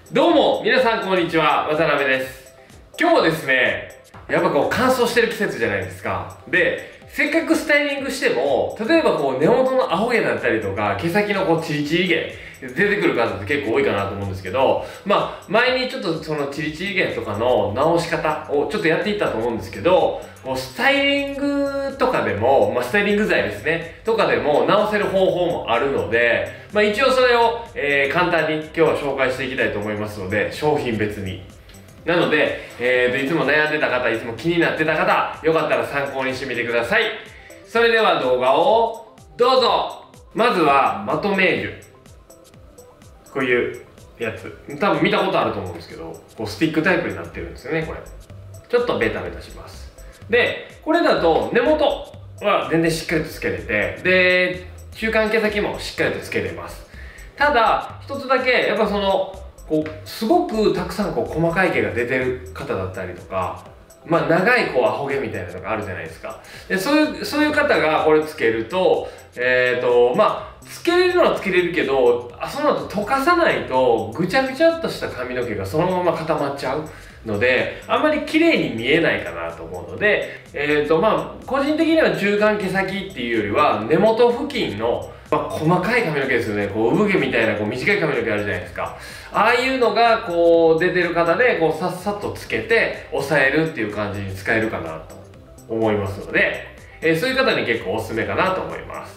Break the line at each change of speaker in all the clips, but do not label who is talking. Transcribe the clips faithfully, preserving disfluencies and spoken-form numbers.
どうも皆さんこんにちは、渡辺です。今日はですね、やっぱこう乾燥してる季節じゃないですか。で、せっかくスタイリングしても、例えばこう根元のアホ毛だったりとか毛先のこうチリチリ毛出てくる方って結構多いかなと思うんですけど、まあ前にちょっとそのチリチリ毛とかの直し方をちょっとやっていったと思うんですけど、こうスタイリングとかでも、まあ、スタイリング剤ですねとかでも直せる方法もあるので、まあ、一応それを、えー、簡単に今日は紹介していきたいと思いますので、商品別になので、えーと、いつも悩んでた方、いつも気になってた方、よかったら参考にしてみてください。それでは動画をどうぞ。まずはマトメージュ、こういうやつ多分見たことあると思うんですけど、こうスティックタイプになってるんですよね。これちょっとベタベタします。でこれだと根元は全然しっかりとつけれて、で中間毛先もしっかりとつけれます。ただ一つだけやっぱそのこうすごくたくさんこう細かい毛が出てる方だったりとか、まあ長いこうアホ毛みたいなのがあるじゃないですか。でそういうそういう方がこれつけると、えっとまあつけれるのはつけれるけど、あその後溶かさないとぐちゃぐちゃっとした髪の毛がそのまま固まっちゃうので、あんまり綺麗に見えないかなと思うので、えっとまあ個人的には中間毛先っていうよりは根元付近の、まあ、細かい髪の毛ですよね。こう産毛みたいなこう短い髪の毛あるじゃないですか。ああいうのがこう出てる方でこうさっさとつけて抑えるっていう感じに使えるかなと思いますので、えー、そういう方に結構おすすめかなと思います。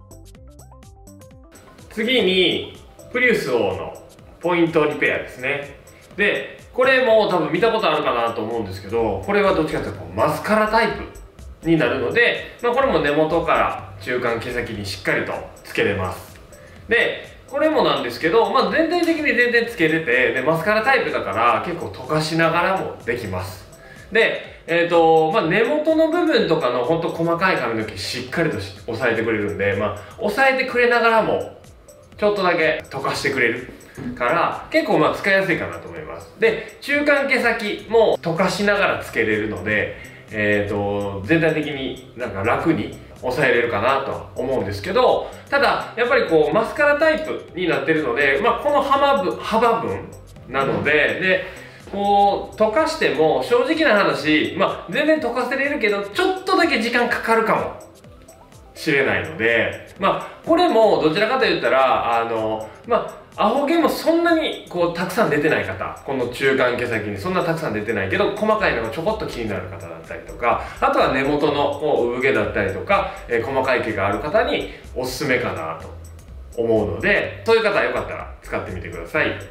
次にプリウス王のポイントリペアですね。でこれも多分見たことあるかなと思うんですけど、これはどっちかというとマスカラタイプになるので、まあ、これも根元から中間毛先にしっかりとつけれます。でこれもなんですけど、まあ、全体的に全然つけれて、でマスカラタイプだから結構溶かしながらもできます。で、えーとまあ、根元の部分とかのほんと細かい髪の毛しっかりと押さえてくれるんで、まあ、押さえてくれながらもちょっとだけ溶かしてくれるから結構まあ使いやすいかなと思います。で中間毛先も溶かしながらつけれるので、えーと全体的になんか楽に抑えれるかなとは思うんですけど、ただやっぱりこうマスカラタイプになってるので、まあ、この幅分幅分なので、でこう溶かしても正直な話、まあ、全然溶かせれるけどちょっとだけ時間かかるかもしれないので、まあこれもどちらかと言ったらあのまあアホ毛もそんなにこうたくさん出てない方、この中間毛先にそんなたくさん出てないけど細かいのがちょこっと気になる方だったりとか、あとは根元のこう産毛だったりとか、えー、細かい毛がある方におすすめかなと思うので、そういう方はよかったら使ってみてください。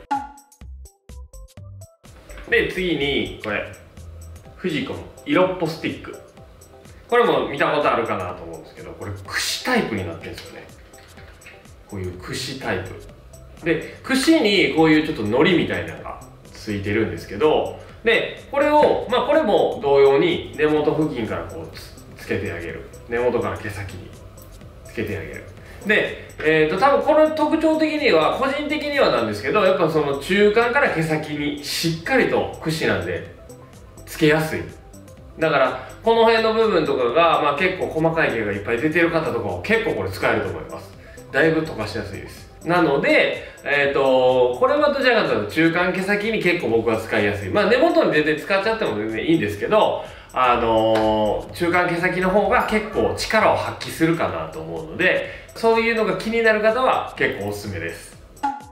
で次にこれフジコの色っぽスティック、これも見たことあるかなと思うんですけど、これ櫛タイプになってるんですよね。こういう櫛タイプで、櫛にこういうちょっと糊みたいなのがついてるんですけど、でこれをまあこれも同様に根元付近からこう つ, つけてあげる、根元から毛先につけてあげる。で、えーと多分この特徴的には個人的にはなんですけど、やっぱその中間から毛先にしっかりと櫛なんでつけやすい。だからこの辺の部分とかが、まあ、結構細かい毛がいっぱい出てる方とかは結構これ使えると思います。だいぶ溶かしやすいです。なので、えーとこれはどちらかというと中間毛先に結構僕は使いやすい。まあ根元に全然使っちゃっても全然いいんですけど、あのー、中間毛先の方が結構力を発揮するかなと思うので、そういうのが気になる方は結構おすすめです。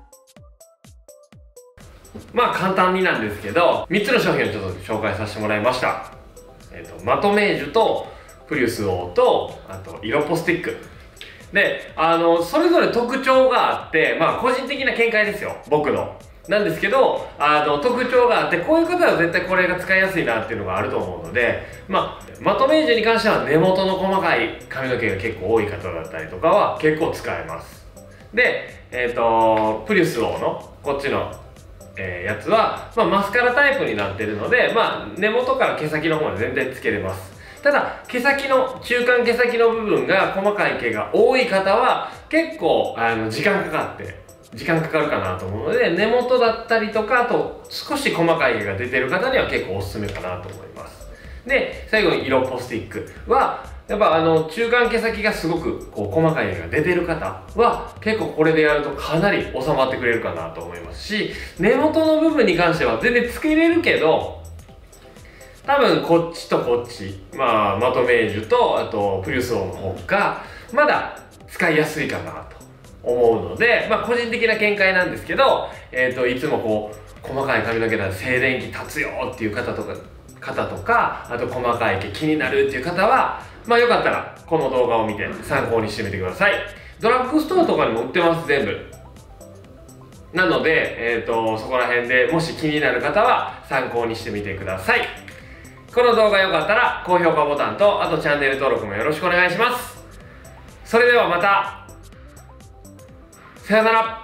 まあ簡単になんですけどみっつの商品をちょっと紹介させてもらいました。えーとマトメージュとプリウス王とあと色ポスティックで、あのそれぞれ特徴があって、まあ個人的な見解ですよ、僕のなんですけど、あの特徴があって、こういう方は絶対これが使いやすいなっていうのがあると思うので、まあマトメージュに関しては根元の細かい髪の毛が結構多い方だったりとかは結構使えます。で、えっとプリウス王のこっちのえー、やつは、まあ、マスカラタイプになってるので、まあ、根元から毛先の方まで全然つけれます。ただ毛先の中間毛先の部分が細かい毛が多い方は結構あの時間かかって時間かかるかなと思うので、根元だったりとかあと少し細かい毛が出てる方には結構おすすめかなと思います。で最後に色ポスティックはやっぱあの中間毛先がすごくこう細かい毛が出てる方は結構これでやるとかなり収まってくれるかなと思いますし、根元の部分に関しては全然つけれるけど、多分こっちとこっち、まあマトメージュとあとプリウスローの方がまだ使いやすいかなと思うので、まあ個人的な見解なんですけど、えっといつもこう細かい髪の毛だと静電気立つよっていう方とか方とか、あと細かい毛気になるっていう方は、まあよかったらこの動画を見て参考にしてみてください。ドラッグストアとかにも売ってます、全部。なので、えーと、そこら辺でもし気になる方は参考にしてみてください。この動画良かったら高評価ボタンと、あとチャンネル登録もよろしくお願いします。それではまた。さよなら。